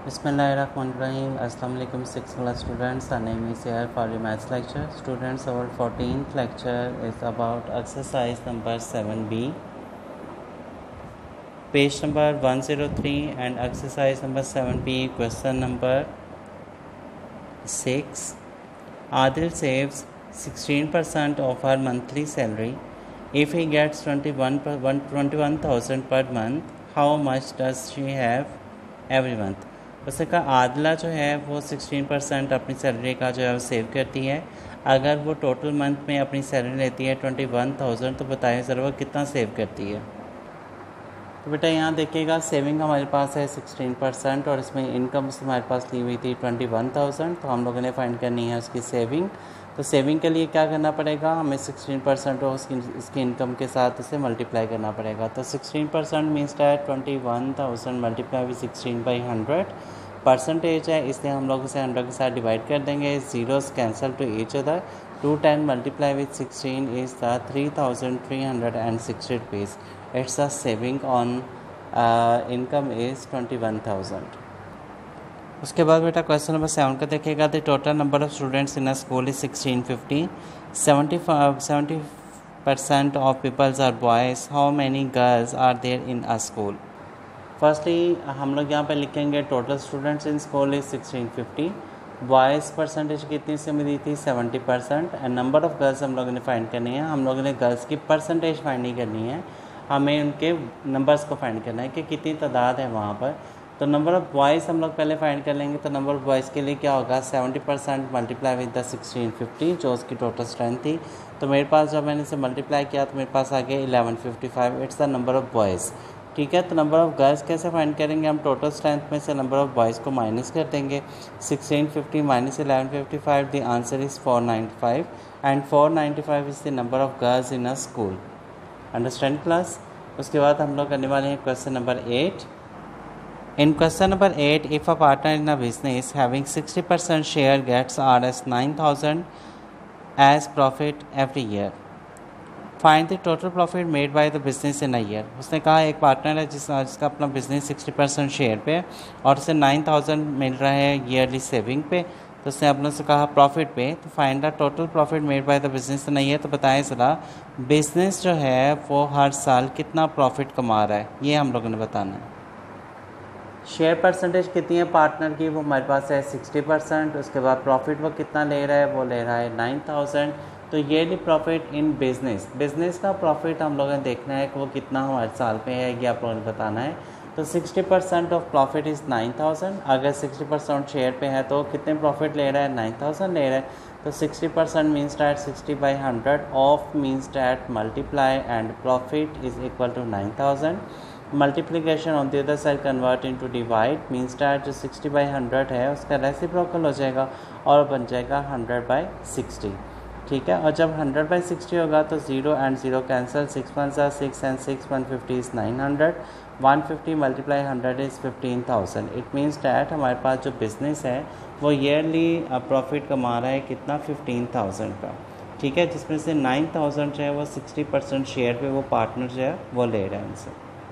Bismillahirrahmanirrahim. Assalamu alaikum 6th class students. Our name is here for your maths lecture. Students, our 14th lecture is about exercise number 7b, page number 103, and exercise number 7b, question number 6. Adil saves 16% of her monthly salary. If he gets 21,000 per month, how much does she have every month? उसने कहा आदिला जो है वो 16% अपनी salary का जो है वो सेव करती है। अगर वो टोटल मंथ में अपनी सैलरी लेती है 21,000, तो बताइए ज़रा वो कितना सेव करती है। तो बेटा यहाँ देखिएगा, सेविंग हमारे पास है 16% और इसमें इनकम हमारे पास ली हुई थी 21,000, तो हम लोगों ने फाइंड करनी है उसकी सेविंग। तो सेविंग के लिए क्या करना पड़ेगा, हमें 16% और इसकी इनकम के साथ इसे मल्टीप्लाई करना पड़ेगा। तो 16% means that 21,000 multiply with 16/100 percentage है, इसलिए हम लोग इसे 100 के साथ डिवाइड कर देंगे। Zeros cancel to each other. 210 multiply with 16 is the 3,360 rupees. It's a saving on income is 21,000. उसके बाद बेटा क्वेश्चन नंबर 7 का देखिएगा। The total number of students in a school is 1650. 70% of peoples are boys. How many girls are there in a school? Firstly हम लोग यहाँ पे लिखेंगे total students in school is 1650. Boys percentage कितनी से मिली थी 70%, एंड नंबर ऑफ़ गर्ल्स हम लोगों ने फाइंड करनी है। हम लोगों ने गर्ल्स की परसेंटेज फाइंड नहीं करनी है, हमें उनके नंबर्स को फाइंड करना है कि कितनी तादाद है वहाँ पर। तो नंबर ऑफ़ बॉयज़ हम लोग पहले फाइंड कर लेंगे। तो नंबर ऑफ़ बॉयज़ के लिए क्या होगा, 70% मल्टीप्लाई विद द 1650 जो उसकी टोटल स्ट्रेंथ थी। तो मेरे पास जब मैंने इसे मल्टीप्लाई किया तो मेरे पास आ गया 1155। It's the number of boys. ठीक है, तो नंबर ऑफ़ गर्ल्स कैसे फाइंड करेंगे, हम टोटल स्ट्रेंथ में से नंबर ऑफ़ बॉयज़ को माइनस कर देंगे। 1650 minus 1155, the answer is 495, and 495 is the number of girls in a school. Understand class? उसके बाद हम लोग करने वाले हैं question number 8। In question number 8, if a partner in a business having 60% share gets Rs 9,000 as profit every year, find the total profit made by the business in a year. उसने कहा एक पार्टनर है जिसका अपना business 60% share पे और उसे 9,000 मिल रहा है ईयरली सेविंग पे। तो उसने अपने से कहा प्रॉफिट पे, तो find the total profit made by the business in a year. तो बताएं ज़रा बिजनेस जो है वो हर साल कितना प्रॉफिट कमा रहा है, ये हम लोगों ने बताना है। शेयर परसेंटेज कितनी है पार्टनर की, वो हमारे पास है 60%। उसके बाद प्रॉफिट वो कितना ले रहा है, वो ले रहा है 9,000। तो ईयरली प्रॉफिट इन बिजनेस का प्रॉफिट हम लोगों ने देखना है कि वो कितना हमारे साल पे है, ये आप लोगों ने बताना है। तो 60% ऑफ प्रॉफिट इज़ 9,000। अगर 60% शेयर पे है तो कितने प्रॉफिट ले रहा है, 9,000 ले रहा है। तो 60% means that 60/100 of means that multiply and profit is equal to 9,000। Multiplication on the other side convert into divide means that जो 60/100 है उसका रेसिप्रोकल हो जाएगा और बन जाएगा 100/60। ठीक है, और जब 100/60 होगा तो 0 and 0 cancel, 6 1 6 and 6 150 is 900। 150 multiply 100 is 15,000। It means that हमारे पास जो बिज़नेस है वो ईयरली प्रॉफिट कमा रहा है कितना, 15,000 का। ठीक है, जिसमें से 9,000 जो है वो 60% शेयर पे वो पार्टनर जो है वो ले रहे हैं उनसे।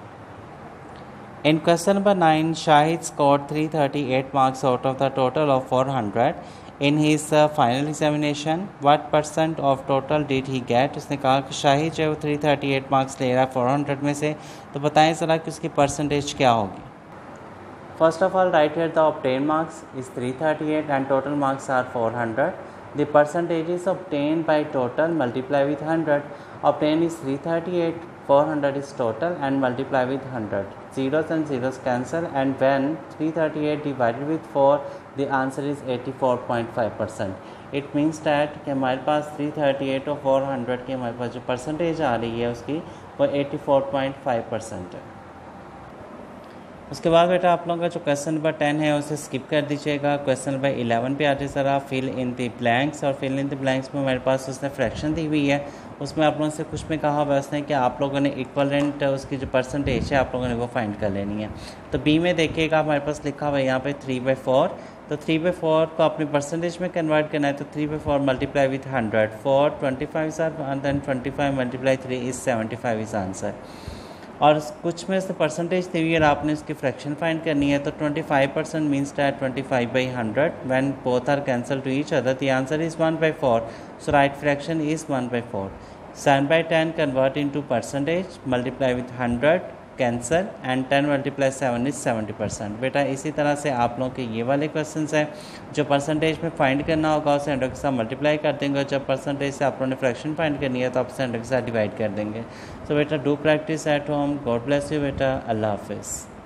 In question number 9, Shahid scored 338 marks out of the total of 400 in his final examination. What percent of total did he get? उसने कहा कि शाहिद जो है वो 338 मार्क्स ले रहा है 400 में से, तो बताएं ज़रा कि उसकी परसेंटेज क्या होगी। First of all, write here the obtained marks is 338 and total marks are 400. The percentage is obtained by total multiply with 100. Obtained is 338, 400 is total and multiply with 100. Zeros and zeros cancel, and when 338 divided with 4, the answer is 84.5%. It means that कि हमारे पास 338 और 400 की हमारे पास जो percentage आ रही है उसकी वो 84.5% है। उसके बाद बेटा आप लोगों का जो क्वेश्चन नंबर 10 है उसे स्किप कर दीजिएगा। क्वेश्चन नंबर 11 पे आते ज़रा फिल इन द ब्लैंक्स, और फिल इन द ब्लैंक्स में मेरे पास उसने फ्रैक्शन दी हुई है, उसमें आप लोगों से कुछ में कहा हुआ उसने कि आप लोगों ने इक्वलेंट उसकी जो परसेंटेज है आप लोगों ने वो फाइंड कर लेनी है। तो बी में देखिएगा हमारे पास लिखा हुआ है यहाँ पे 3/4। तो 3/4 को अपनी परसेंटेज में कन्वर्ट करना है, तो 3/4 multiply with 100 4 25 are, and then 25 multiply 3 is 75 is answer. और कुछ में से परसेंटेज दी हुई है, आपने इसकी फ्रैक्शन फाइंड करनी है। तो 25% means that 25/100 when both are cancel to each other the answer is 1/4, so right fraction is 1/4। 7/10 convert into percentage, multiply with 100, cancel, and 10 × 7 is 70%। बेटा इसी तरह से आप लोगों के ये वाले क्वेश्चन हैं, जो परसेंटेज में फाइंड करना होगा उसे 100 के साथ मल्टीप्लाई कर देंगे, जब परसेंटेज से आप लोगों ने फ्रैक्शन फाइंड करनी है तो आप उसे 100 के साथ डिवाइड कर देंगे। सो बेटा do practice at home. God bless you बेटा। अल्लाह हाफिज़।